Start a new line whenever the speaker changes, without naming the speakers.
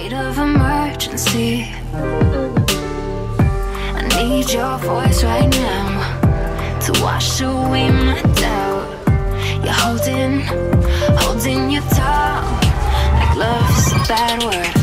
state of emergency. I need your voice right now to wash away my doubt. You're holding your tongue like love is a bad word.